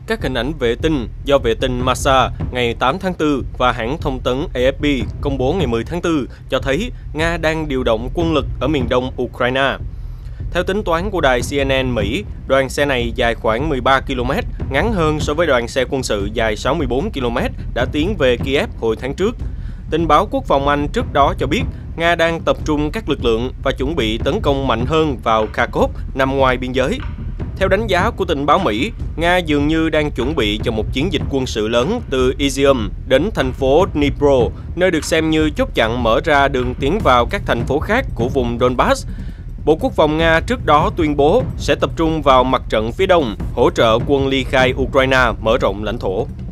các hình ảnh vệ tinh do vệ tinh Masa ngày 8 tháng 4 và hãng thông tấn AFP công bố ngày 10 tháng 4 cho thấy Nga đang điều động quân lực ở miền đông Ukraine. Theo tính toán của đài CNN Mỹ, đoàn xe này dài khoảng 13 km, ngắn hơn so với đoàn xe quân sự dài 64 km đã tiến về Kiev hồi tháng trước. Tình báo quốc phòng Anh trước đó cho biết Nga đang tập trung các lực lượng và chuẩn bị tấn công mạnh hơn vào Kharkov nằm ngoài biên giới. Theo đánh giá của tình báo Mỹ, Nga dường như đang chuẩn bị cho một chiến dịch quân sự lớn từ Izium đến thành phố Dnipro, nơi được xem như chốt chặn mở ra đường tiến vào các thành phố khác của vùng Donbass. Bộ Quốc phòng Nga trước đó tuyên bố sẽ tập trung vào mặt trận phía đông, hỗ trợ quân ly khai Ukraine mở rộng lãnh thổ.